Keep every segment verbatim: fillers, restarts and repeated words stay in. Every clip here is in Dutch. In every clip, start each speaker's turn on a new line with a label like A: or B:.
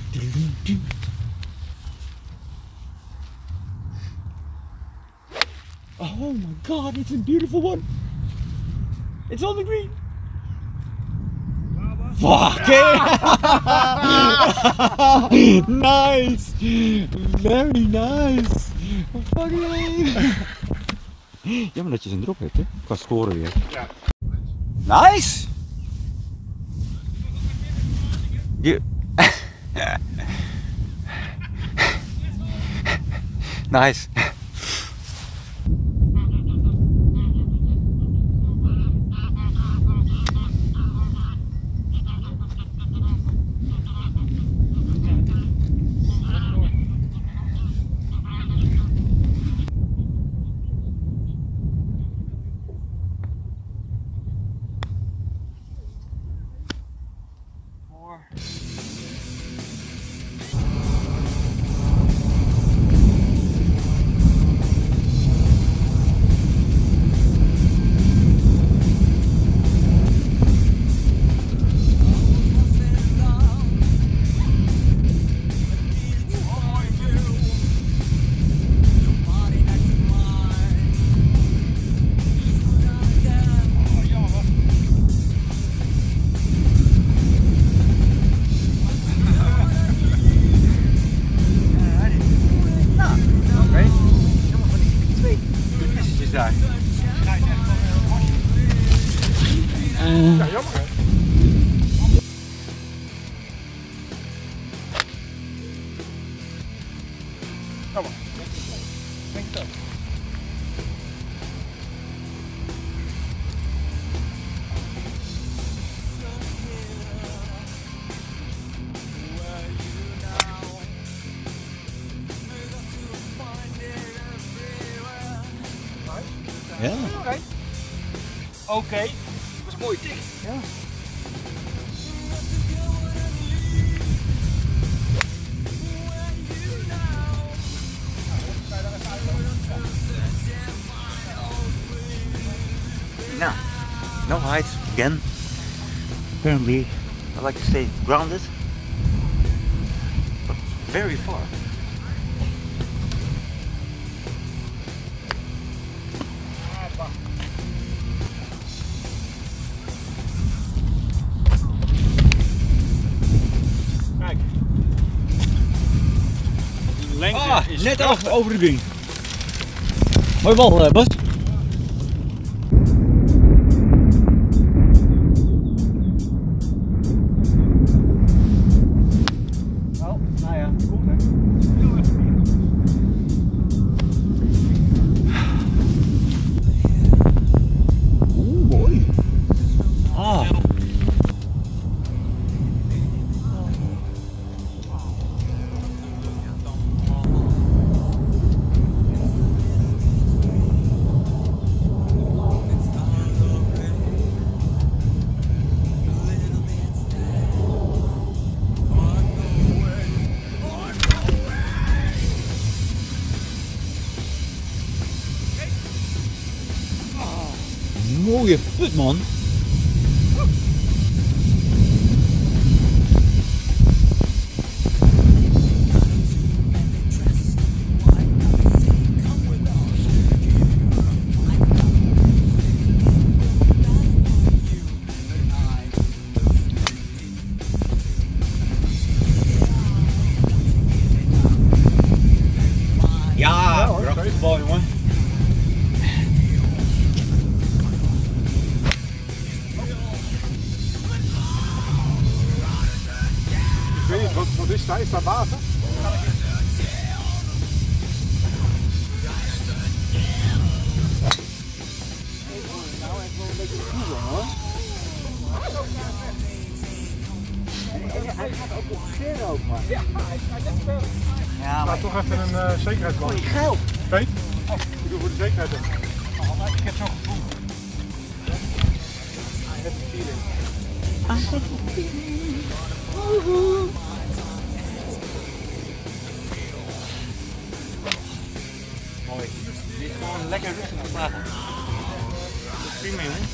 A: Oh my god, it's a beautiful one. It's on the green. Fuck it! Nice! Very nice! Fucking hell! Jammer dat je ze erop hebt, hè? Qua scoren weer.
B: Ja.
A: Nice! Je... Nice! Daar. Uh.
B: Ja, jammer hè. Jammer. Denk het ook.
A: Ja.
B: Oké. Okay. Oké. Okay. Dat is mooi dicht.
A: Ja. Now, no heights again. Apparently, I like to stay grounded, but very far.
B: Kijk. De lengte
A: Ah,
B: is
A: net
B: prachtig.
A: achter over de green. Mooi bal, uh, Bas.
B: Nou, nou ja, komt er. Heel erg meer.
A: Oeh, mooi. Ah. Mooie put, man. Ja, prachtige bal, jongen.
B: Ik weet niet, wat, wat is daar? Is daar water?
A: Nou, echt wel een beetje voelen, hoor. Hij gaat ook op ver ook, man.
B: Ja, hij gaat echt ver.
A: Ja,
B: maar toch even een uh, zekerheidsbal.
A: Mooi geld.
B: Peet? Oh, ik doe voor de zekerheid. Oh, ik heb zo'n gevoel. Hij heeft een feeling.
A: I have a feeling. Woehoe. Mooi. Dit is gewoon lekker rustig te praten. Dat is prima, jongen.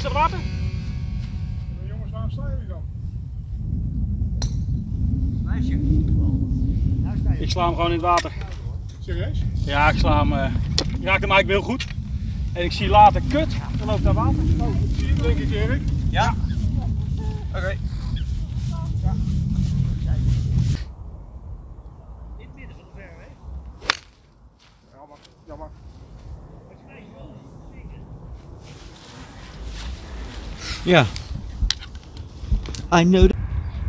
C: Is dat water?
B: De jongens, waarom sla jullie dan?
C: Ik sla hem gewoon in het water.
B: Serieus?
C: Ja, ik sla hem. Uh, ik raak hem eigenlijk heel goed. En ik zie later, kut, dan loopt daar water. Oh.
B: Zie je het denk ik, Erik?
A: Ja. Oké. Okay.
C: In het midden van de ver, hè?
B: Jammer, jammer.
A: Ja. I know that.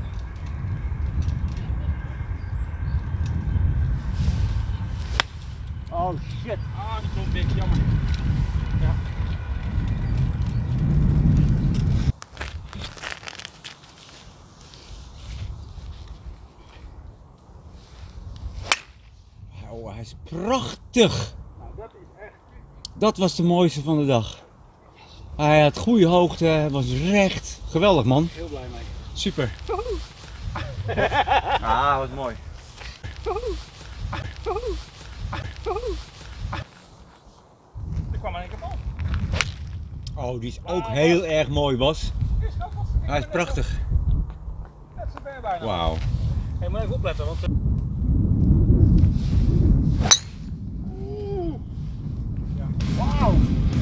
C: Oh shit. Ah, die komt dik, jammer. Ja.
A: Oh, hij is prachtig.
C: Nou, dat is echt.
A: Dat was de mooiste van de dag. Hij had goede hoogte, hij was recht. Geweldig man.
C: Heel blij mee.
A: Super. Ah, wat mooi.
C: Er kwam er een keer bal.
A: Oh, die is ook heel erg mooi, Bas. Hij is prachtig.
C: Dat is er ver bijna.
A: Wauw.
C: Hey, moet even opletten, want. Ja. Wauw!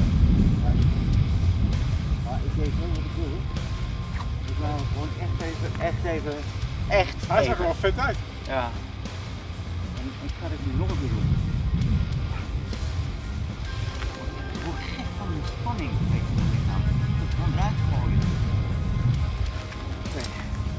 A: Ik weet wel wat ik wil. Ik wou gewoon echt even, echt even, echt
B: Hij zag er wel vet uit.
A: Ja. En ik ga het nu nog een keer doen. Ik word gek van de spanning. Kijk, ik ga het gewoon eruit gooien. Oké.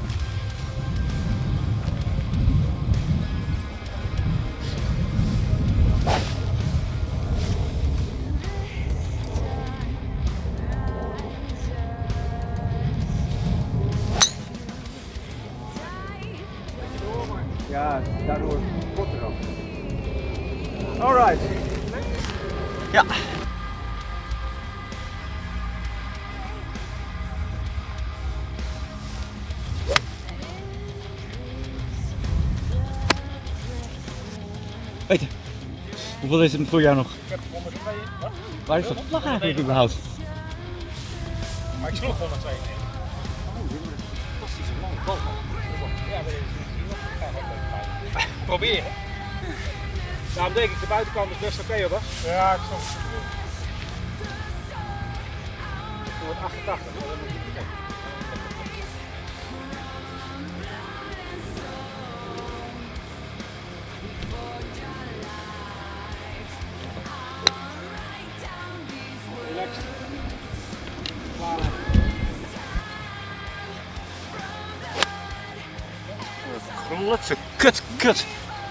A: Ja, daardoor korter ook. Alright. Ja. Peter, hoeveel is het voor jou nog?
C: Ik heb honderdtwee. Wat?
A: Waar is dat vlag eigenlijk überhaupt?
C: Maar ik sloeg honderdtweeënnegentig.
A: Oh, dit is een fantastische lange bal.
C: Ja, dat is het. Proberen. Daarom denk ik, de buitenkant is best oké, okay, hoor.
B: Ja, ik snap het.
C: Het wordt achtentachtig. Maar dat moet niet gek. Relaxed.
A: Glotse kut, kut.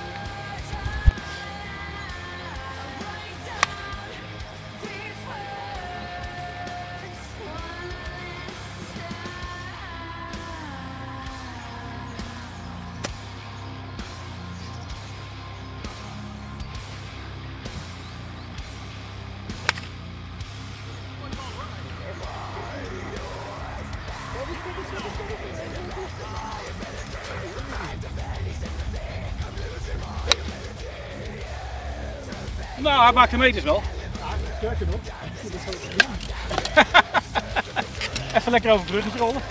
C: Nou, hij maakt de meters wel.
B: Sterker nog.
C: Even lekker over het bruggetje rollen.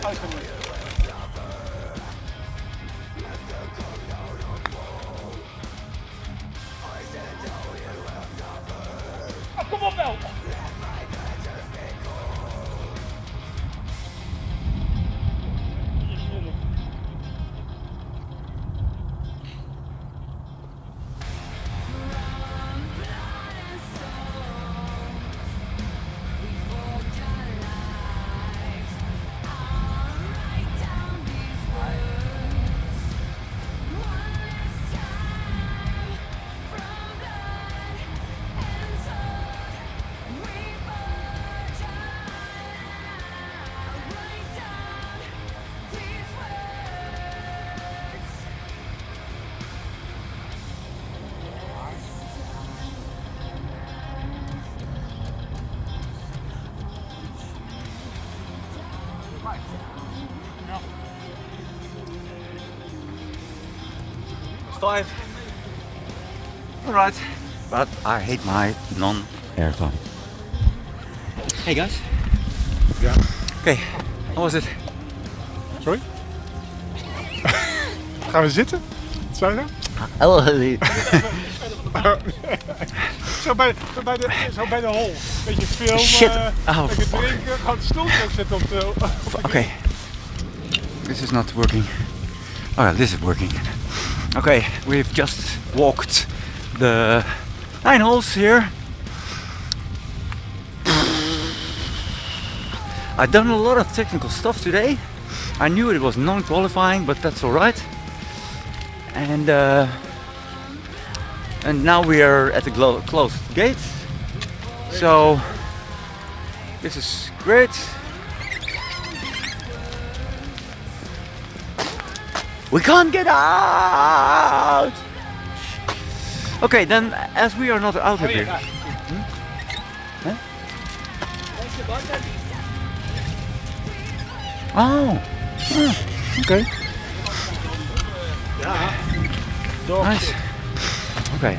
C: Oh, kom op nou!
A: Five. Alright. But I hate my non-airtime. Hey guys.
B: Ja.
A: Okay, how was it?
B: Sorry? Gaan we zitten? Wat zei je
A: Oh,
B: nou? Zo bij, zo bij, de, zo bij de hol. Beetje filmen,
A: Shit.
B: uh,
A: Oh,
B: beetje
A: fuck.
B: drinken, gewoon de stoeltje ook zetten op de... Op de
A: okay. This is not working. Oh yeah, this is working. Okay, we've just walked the nine holes here. I've done a lot of technical stuff today. I knew it was non-qualifying, but that's alright. And uh, and now we are at the glo- closed gate. So this is great. We can't get out! Okay, then as we are not out of here. Hmm? Huh? Oh, oh, okay. Nice. Okay.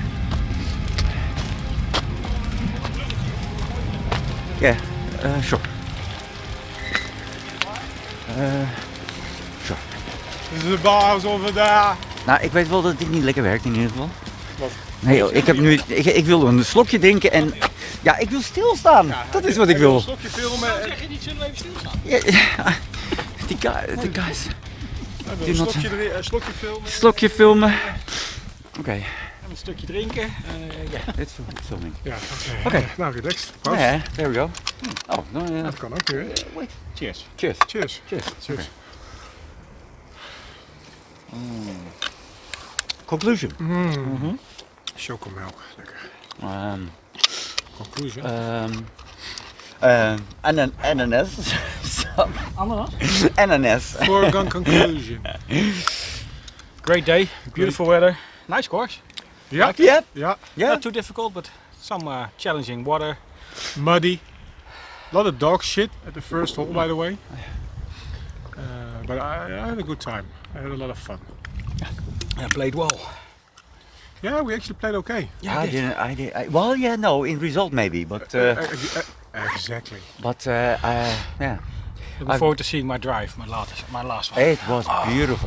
A: Yeah, uh, sure. Uh, sure.
B: Dus de bouwhuis over daar.
A: Nou, ik weet wel dat dit niet lekker werkt in ieder geval.
B: Wat?
A: Nee, joh, ik heb nu, ik, ik wil een slokje drinken en ja, ik wil stilstaan. Dat is wat ik wil.
B: Een slokje filmen. En,
C: Zeg je niet, zullen we even stilstaan?
A: Ja, ja. Die, guy, die guys.
B: een
A: Die not-
B: slokje, erin, een slokje filmen.
A: Slokje filmen. Oké,
C: En een stukje drinken. Uh, ja.
A: dit is filming.
B: Ja, oké.
A: Oké.
B: Nou, relaxed. Proost.
A: Ja, there we go. Oh, no, yeah.
B: Dat kan ook weer.
C: Cheers.
A: Cheers.
B: Cheers.
A: Cheers.
B: Cheers.
A: Conclusion.
B: Mm. Chocomelk, lekker.
A: Um,
B: Conclusion.
A: um, um, anan ananas.
C: Ananas?
A: Ananas.
B: Foregone conclusion.
C: Great day, beautiful weather. Nice course.
B: Ja,
A: Yeah.
B: ja.
A: Yeah.
C: Not too difficult, but some uh, challenging water.
B: Muddy. A lot of dog shit at the first hole, by the way. Uh, but I, I had a good time. I had a lot of fun.
C: And played well.
B: Yeah, we actually played okay.
C: Yeah,
A: I didn't. I did. I, well, yeah, no, in result maybe, but uh,
B: Uh, uh, exactly.
A: but uh, I, yeah,
C: Looking forward to seeing my drive, my last, my last one.
A: it was beautiful.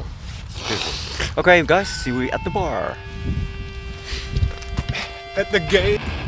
A: Beautiful. Okay, guys, see you at the bar.
B: At the gate.